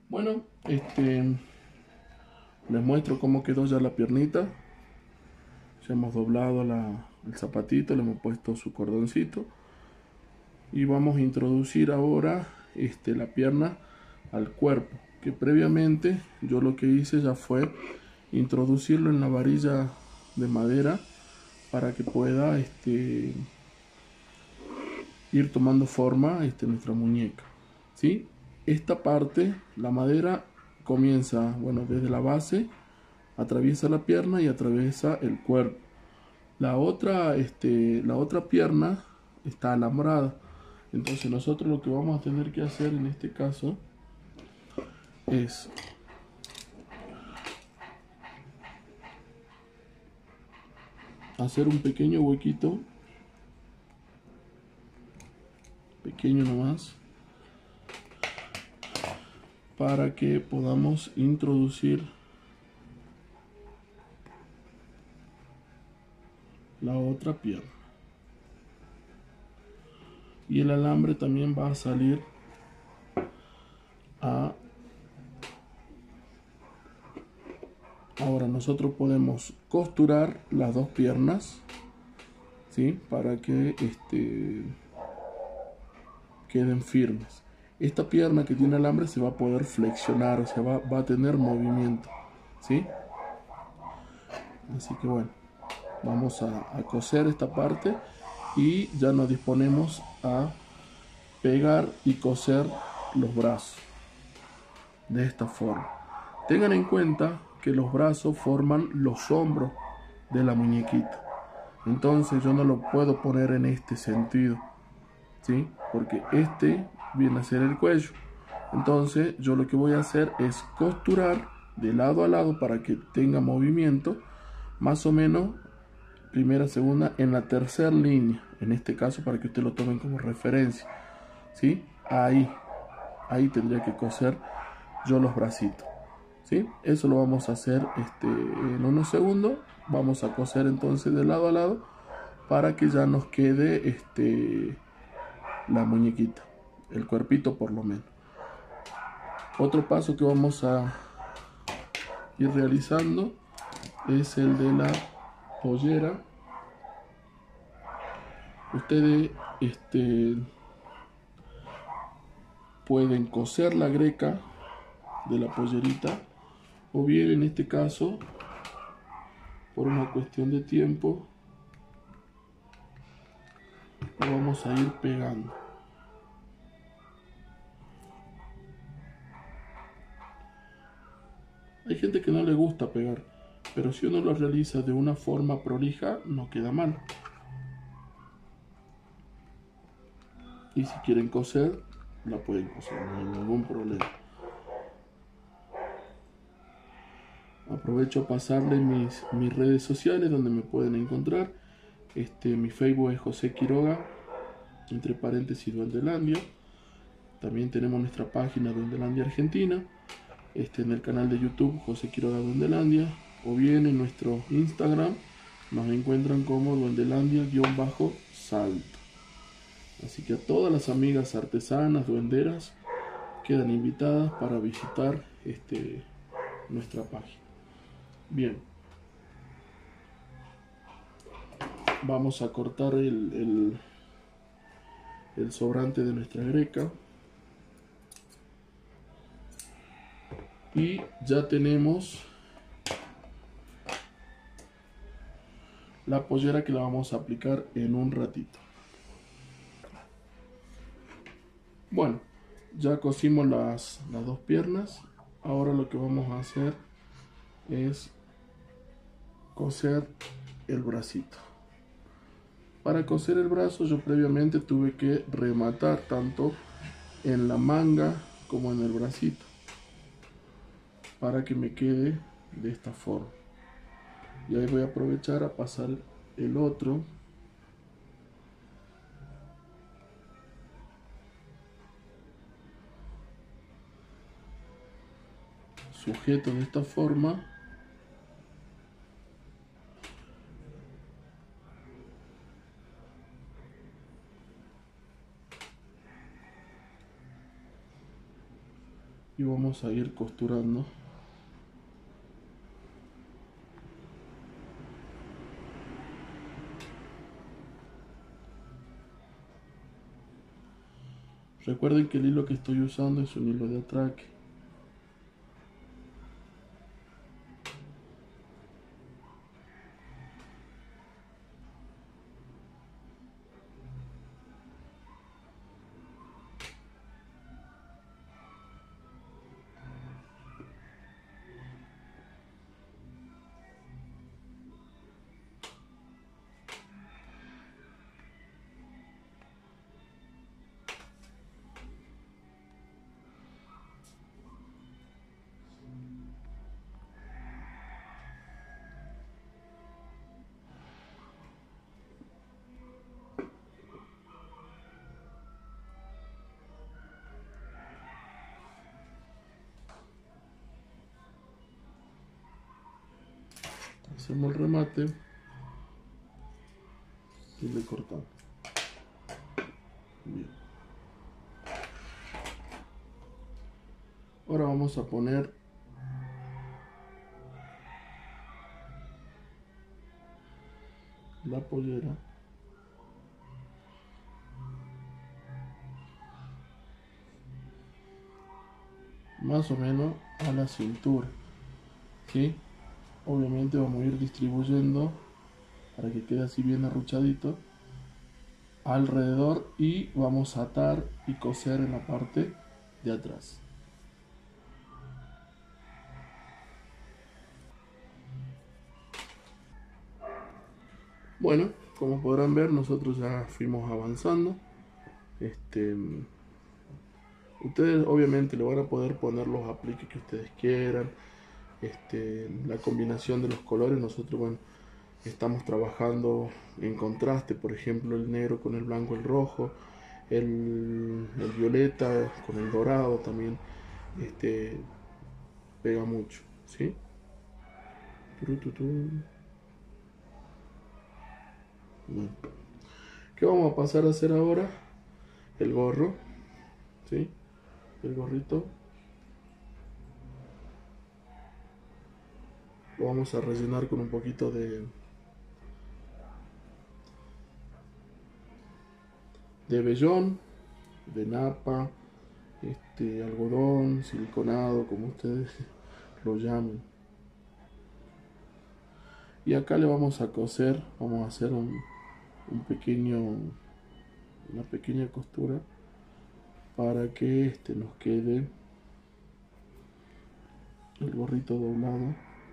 Bueno, les muestro cómo quedó ya la piernita. Ya hemos doblado el zapatito, le hemos puesto su cordoncito y vamos a introducir ahora la pierna al cuerpo, que previamente yo lo que hice ya fue introducirlo en la varilla de madera para que pueda ir tomando forma nuestra muñeca, ¿sí? Esta parte, la madera comienza, bueno, desde la base, atraviesa la pierna y atraviesa el cuerpo. La otra pierna está alambrada. Entonces nosotros lo que vamos a tener que hacer en este caso es hacer un pequeño huequito, pequeño nomás, para que podamos introducir la otra pierna. Y el alambre también va a salir a... Ahora nosotros podemos costurar las dos piernas, ¿sí? Para que queden firmes. Esta pierna que tiene alambre se va a poder flexionar, o sea, va a tener movimiento, ¿sí? Así que bueno, vamos a coser esta parte y ya nos disponemos a pegar y coser los brazos de esta forma. Tengan en cuenta que los brazos forman los hombros de la muñequita, entonces yo no lo puedo poner en este sentido, ¿sí? Porque viene a ser el cuello. Entonces yo lo que voy a hacer es costurar de lado a lado para que tenga movimiento, más o menos primera, segunda, en la tercera línea, en este caso para que ustedes lo tomen como referencia, ¿sí? Ahí tendría que coser yo los bracitos, ¿sí? Eso lo vamos a hacer en unos segundos. Vamos a coser entonces de lado a lado para que ya nos quede la muñequita, el cuerpito por lo menos. Otro paso que vamos a ir realizando es el de la pollera. Ustedes pueden coser la greca de la pollerita, o bien en este caso, por una cuestión de tiempo, lo vamos a ir pegando. Hay gente que no le gusta pegar, pero si uno lo realiza de una forma prolija, no queda mal. Y si quieren coser, la pueden coser, no hay ningún problema. Aprovecho a pasarle mis redes sociales donde me pueden encontrar. Mi Facebook es José Quiroga, entre paréntesis Duendelandia. También tenemos nuestra página Duendelandia Argentina. En el canal de YouTube José Quiroga Duendelandia, o bien en nuestro Instagram nos encuentran como Duendelandia-Salto. Así que a todas las amigas artesanas, duenderas, quedan invitadas para visitar nuestra página. Bien, vamos a cortar el sobrante de nuestra greca. Y ya tenemos la pollera que la vamos a aplicar en un ratito. Bueno, ya cosimos las dos piernas. Ahora lo que vamos a hacer es coser el bracito. Para coser el brazo yo previamente tuve que rematar tanto en la manga como en el bracito, para que me quede de esta forma. Y ahí voy a aprovechar a pasar el otro. Sujeto de esta forma. y vamos a ir costurando. Recuerden que el hilo que estoy usando es un hilo de atraque. Hacemos el remate y le cortamos. Bien. Ahora vamos a poner la pollera más o menos a la cintura, ¿sí? Obviamente vamos a ir distribuyendo para que quede así bien arruchadito alrededor y vamos a atar y coser en la parte de atrás. Bueno, como podrán ver, nosotros ya fuimos avanzando. Ustedes obviamente le van a poder poner los apliques que ustedes quieran. La combinación de los colores, nosotros bueno, estamos trabajando en contraste, por ejemplo el negro con el blanco, el rojo, el violeta con el dorado también pega mucho, ¿sí? Bueno, ¿qué vamos a pasar a hacer ahora? El gorro, ¿sí? El gorrito lo vamos a rellenar con un poquito de vellón, de napa, algodón, siliconado, como ustedes lo llamen. Y acá le vamos a coser, vamos a hacer una pequeña costura para que nos quede el gorrito doblado.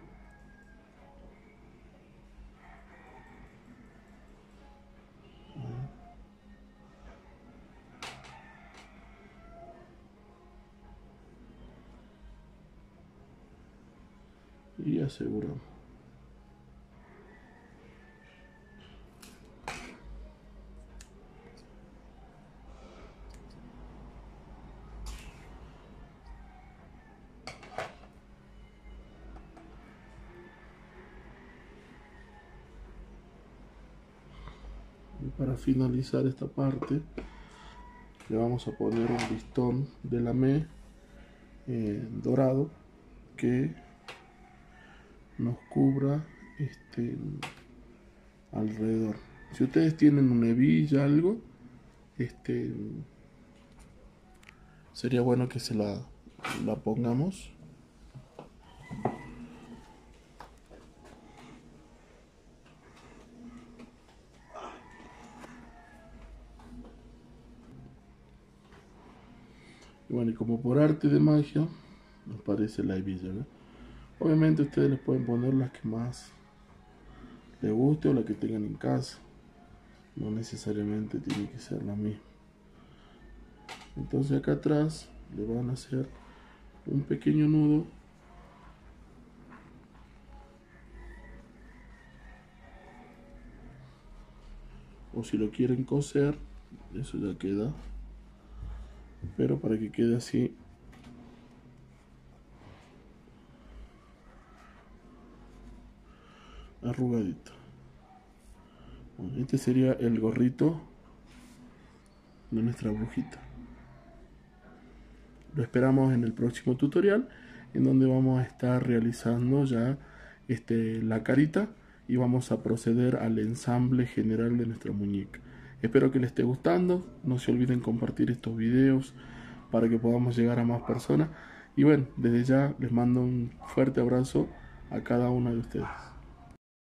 Y aseguramos. Y para finalizar esta parte le vamos a poner un listón de lamé dorado que nos cubra alrededor. Si ustedes tienen una hebilla, algo, sería bueno que se la pongamos. Y bueno, y como por arte de magia nos parece la hebilla, ¿no? Obviamente ustedes les pueden poner las que más les guste o la que tengan en casa, no necesariamente tiene que ser la misma. Entonces acá atrás le van a hacer un pequeño nudo o si lo quieren coser, eso ya queda, pero para que quede así arrugadito. Bueno, este sería el gorrito de nuestra brujita. lo esperamos en el próximo tutorial, en donde vamos a estar realizando ya la carita y vamos a proceder al ensamble general de nuestra muñeca. Espero que les esté gustando, no se olviden compartir estos videos para que podamos llegar a más personas. Y bueno, desde ya les mando un fuerte abrazo a cada uno de ustedes.